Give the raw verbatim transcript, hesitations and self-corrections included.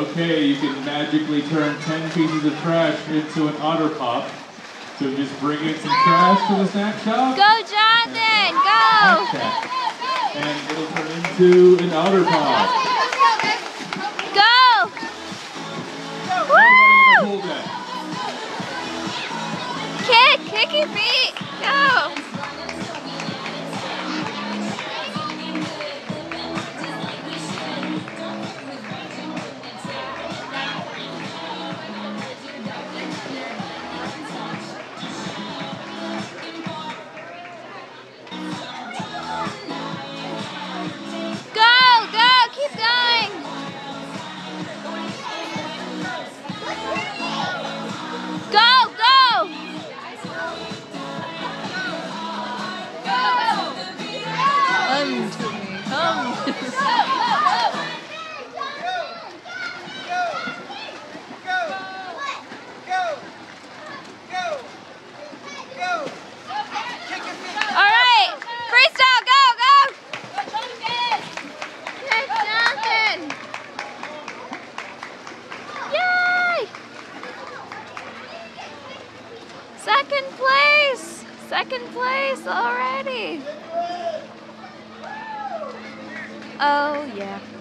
Okay, you can magically turn ten pieces of trash into an otter pop. So just bring in some trash to the snack shop. Go, Jonathan! Go! And it'll turn into an otter pop. Go! Woo! Kick! Kick your feet! Go! Come to me, come to me. Alright, freestyle, go, go! Yes, Jonathan! Yay! Second place! Second place already! Oh, yeah.